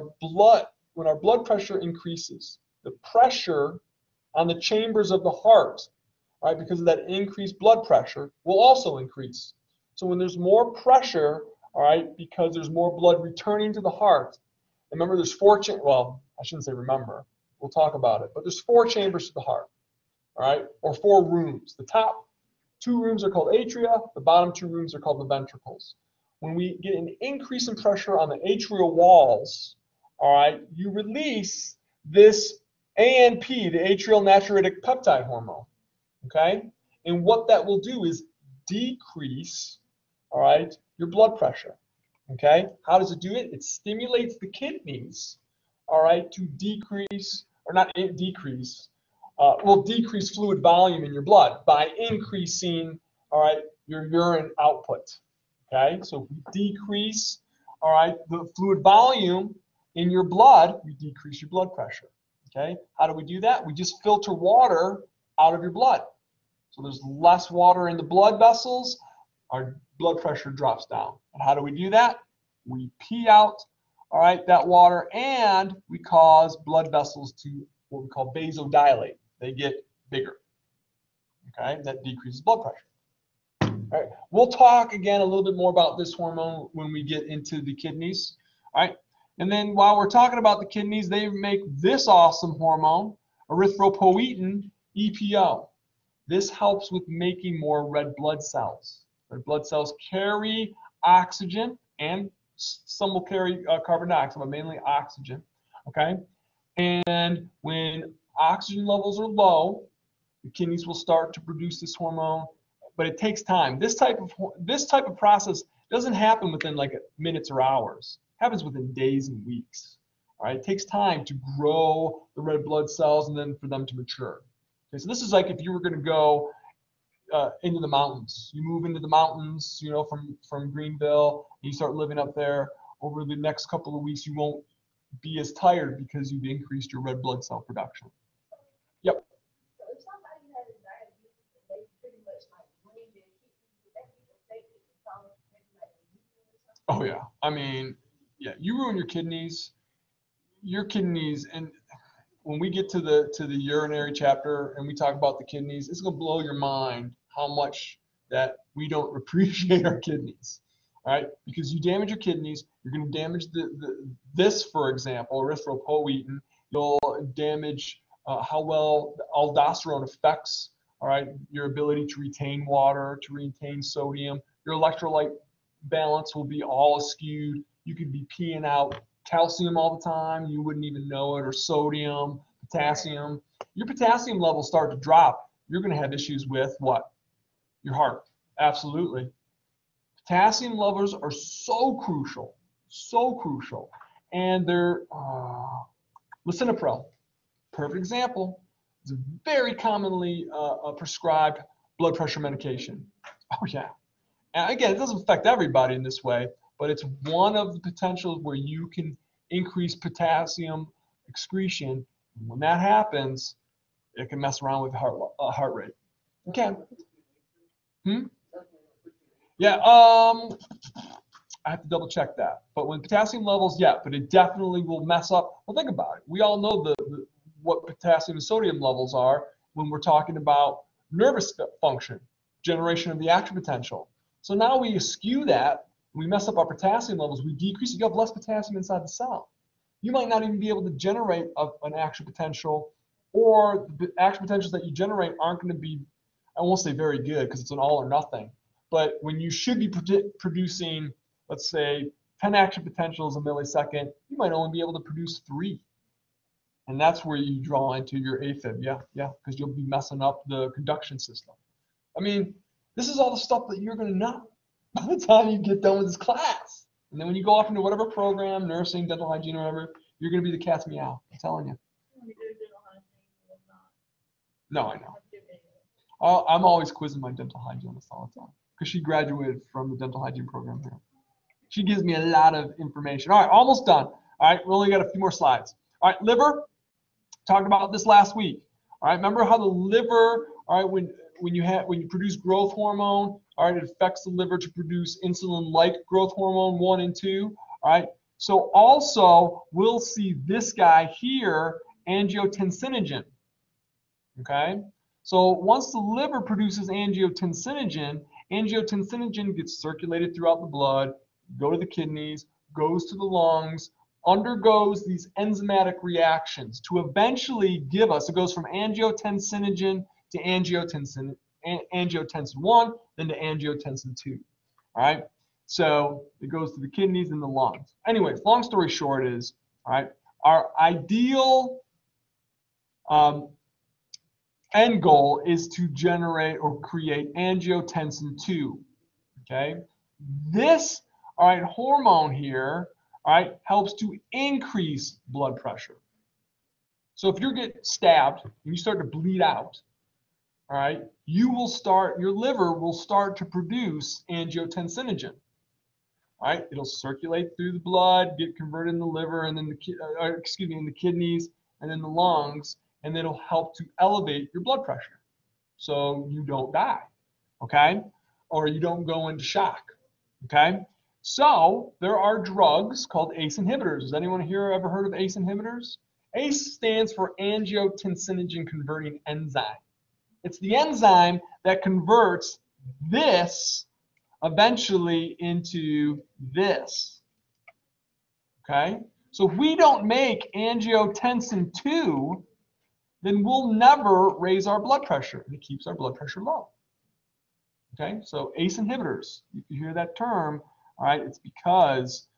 blood pressure increases. The pressure on the chambers of the heart, right, because of that increased blood pressure, will also increase. So when there's more pressure, all right, because there's more blood returning to the heart, remember there's well, I shouldn't say remember, we'll talk about it, but there's 4 chambers to the heart, all right, or 4 rooms. The top 2 rooms are called atria, the bottom 2 rooms are called the ventricles. When we get an increase in pressure on the atrial walls, all right, you release this ANP, the atrial natriuretic peptide hormone, okay? And what that will do is decrease, all right, your blood pressure, okay? How does it do it? It stimulates the kidneys, all right, to decrease, or not decrease, will decrease fluid volume in your blood by increasing, all right, your urine output, okay? So if we decrease, all right, the fluid volume, in your blood, you decrease your blood pressure. Okay? How do we do that? We just filter water out of your blood. So there's less water in the blood vessels, our blood pressure drops down. And how do we do that? We pee out, all right, that water, and we cause blood vessels to what we call vasodilate. They get bigger. Okay? That decreases blood pressure. All right, we'll talk again a little bit more about this hormone when we get into the kidneys. All right, and then while we're talking about the kidneys, they make this awesome hormone, erythropoietin, EPO. This helps with making more red blood cells. Red blood cells carry oxygen, and some will carry carbon dioxide, but mainly oxygen. Okay, and when oxygen levels are low, the kidneys will start to produce this hormone. But it takes time. This type of process doesn't happen within like minutes or hours. It happens within days and weeks. All right, it takes time to grow the red blood cells and then for them to mature. Okay, so this is like if you were going to go into the mountains. You move into the mountains, you know, from Greenville, and you start living up there. Over the next couple of weeks, you won't be as tired because you've increased your red blood cell production. Yep. Oh yeah, I mean, yeah, you ruin your kidneys, and when we get to the urinary chapter and we talk about the kidneys, it's gonna blow your mind how much that we don't appreciate our kidneys, all right? Because you damage your kidneys, you're gonna damage this, for example, erythropoietin. You'll damage how well aldosterone affects, all right, your ability to retain water, to retain sodium. Your electrolyte balance will be all skewed. You could be peeing out calcium all the time, you wouldn't even know it, or sodium, potassium. Your potassium levels start to drop, you're going to have issues with what? Your heart. Absolutely. Potassium levels are so crucial, and they're lisinopril, perfect example. It's a very commonly prescribed blood pressure medication. Oh yeah. And again, it doesn't affect everybody in this way, but it's one of the potentials where you can increase potassium excretion. And when that happens, it can mess around with heart rate. Okay. Yeah. I have to double check that. But when potassium levels, yeah, but it definitely will mess up. Well, think about it. We all know what potassium and sodium levels are when we're talking about nervous function, generation of the action potential. So now we skew that, we mess up our potassium levels, we decrease it, you have less potassium inside the cell. You might not even be able to generate an action potential, or the action potentials that you generate aren't going to be, I won't say very good because it's an all or nothing, but when you should be producing, let's say, 10 action potentials a millisecond, you might only be able to produce 3. And that's where you draw into your AFib, yeah, because you'll be messing up the conduction system. I mean, this is all the stuff that you're going to know by the time you get done with this class. And then when you go off into whatever program, nursing, dental hygiene, or whatever, you're going to be the cat's meow. I'm telling you. No, I know. I'm always quizzing my dental hygienist all the time because she graduated from the dental hygiene program here. She gives me a lot of information. All right, almost done. All right, we only got a few more slides. All right, liver. Talked about this last week. All right, remember how the liver, all right, when you produce growth hormone, all right, it affects the liver to produce insulin-like growth hormone 1 and 2. All right, so also we'll see this guy here, angiotensinogen. Okay, so once the liver produces angiotensinogen, angiotensinogen gets circulated throughout the blood, go to the kidneys, goes to the lungs, undergoes these enzymatic reactions to eventually give us, it goes from angiotensinogen to angiotensin 1, then to angiotensin 2. All right, so it goes to the kidneys and the lungs. Anyways, long story short is, all right, our ideal end goal is to generate or create angiotensin 2. Okay, this, all right, hormone here, all right, helps to increase blood pressure. So if you get stabbed and you start to bleed out, all right, your liver will start to produce angiotensinogen. All right, it'll circulate through the blood, get converted in the liver, and then in the kidneys, and then the lungs, and then it'll help to elevate your blood pressure, so you don't die, okay, or you don't go into shock, okay. So there are drugs called ACE inhibitors. Has anyone here ever heard of ACE inhibitors? ACE stands for angiotensinogen converting enzyme. It's the enzyme that converts this eventually into this, okay? So if we don't make angiotensin 2, then we'll never raise our blood pressure, and it keeps our blood pressure low, okay? So ACE inhibitors, if you hear that term, all right, it's because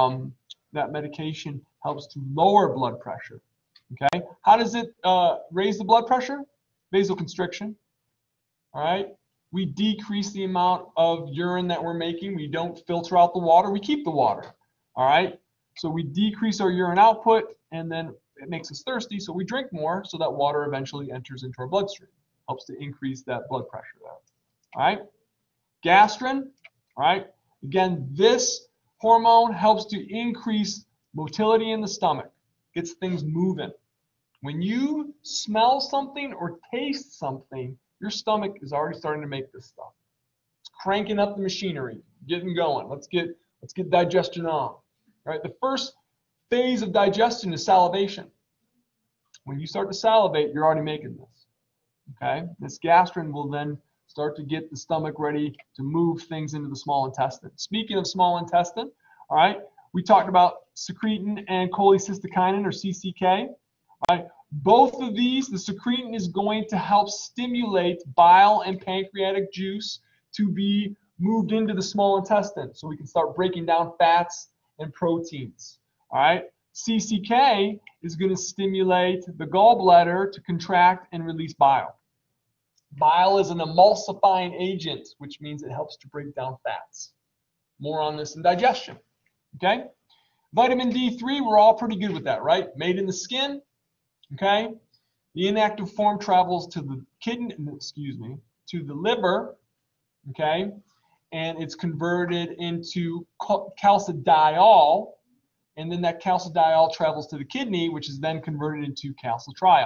that medication helps to lower blood pressure, okay? How does it raise the blood pressure? Vasoconstriction, all right? We decrease the amount of urine that we're making. We don't filter out the water. We keep the water, all right? So we decrease our urine output, and then it makes us thirsty, so we drink more, so that water eventually enters into our bloodstream. Helps to increase that blood pressure there, all right? Gastrin, all right? Again, this hormone helps to increase motility in the stomach, gets things moving. When you smell something or taste something, your stomach is already starting to make this stuff. It's cranking up the machinery, getting going. Let's get digestion on. Right? The first phase of digestion is salivation. When you start to salivate, you're already making this. Okay? This gastrin will then start to get the stomach ready to move things into the small intestine. Speaking of small intestine, all right, we talked about secretin and cholecystokinin, or CCK. All right, both of these, the secretin is going to help stimulate bile and pancreatic juice to be moved into the small intestine, so we can start breaking down fats and proteins. All right, CCK is going to stimulate the gallbladder to contract and release bile. Bile is an emulsifying agent, which means it helps to break down fats. More on this in digestion. Okay, vitamin D3, we're all pretty good with that, right? Made in the skin. Okay, the inactive form travels to the kidney, to the liver, okay, and it's converted into calcidiol, and then that calcidiol travels to the kidney, which is then converted into calcitriol,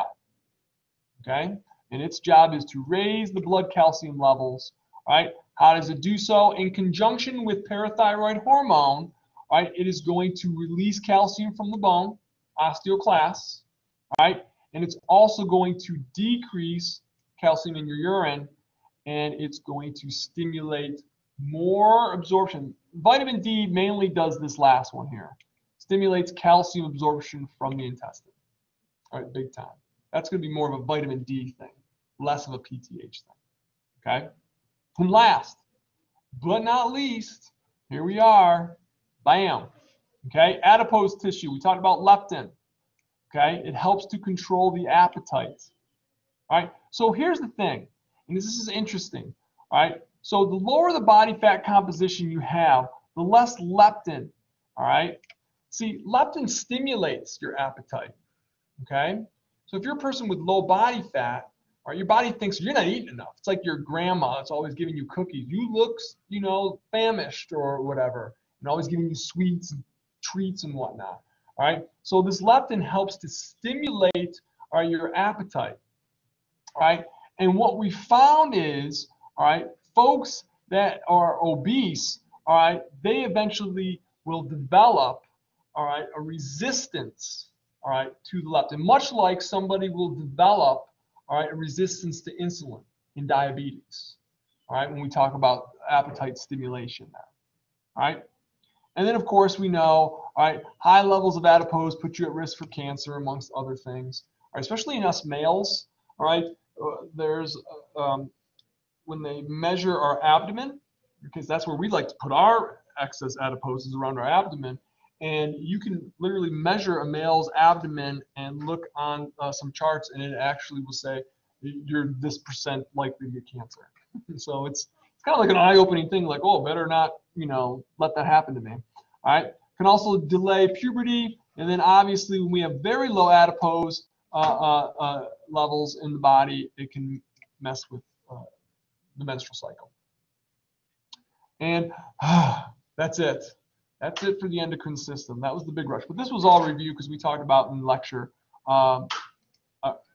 okay, and its job is to raise the blood calcium levels, right? How does it do so? In conjunction with parathyroid hormone, right, it is going to release calcium from the bone, osteoclasts, right? And it's also going to decrease calcium in your urine, and it's going to stimulate more absorption. Vitamin D mainly does this last one here. Stimulates calcium absorption from the intestine. All right, big time. That's going to be more of a vitamin D thing, less of a PTH thing. Okay? And last, but not least, here we are. Bam. Okay? Adipose tissue. We talked about leptin. Okay, it helps to control the appetite. All right, so here's the thing, and this is interesting. All right, so the lower the body fat composition you have, the less leptin. All right, see, leptin stimulates your appetite. Okay, so if you're a person with low body fat, all right, your body thinks you're not eating enough. It's like your grandma that's always giving you cookies. You look, famished or whatever, and always giving you sweets and treats and whatnot. All right, so this leptin helps to stimulate your appetite. All right, and what we found is, all right, folks that are obese, all right, they eventually will develop, all right, a resistance, all right, to the leptin, much like somebody will develop, all right, a resistance to insulin in diabetes. All right, when we talk about appetite stimulation there. All right. And then, of course, we know, all right, high levels of adipose put you at risk for cancer, amongst other things, all right, especially in us males. All right, there's when they measure our abdomen, because that's where we like to put our excess adipose, is around our abdomen, and you can literally measure a male's abdomen and look on some charts, and it actually will say you're this % likely to get cancer. So it's kind of like an eye-opening thing, like, oh, better not, let that happen to me. All right. Can also delay puberty, and then obviously when we have very low adipose levels in the body, it can mess with the menstrual cycle. And that's it. That's it for the endocrine system. That was the big rush. But this was all review because we talked about in lecture.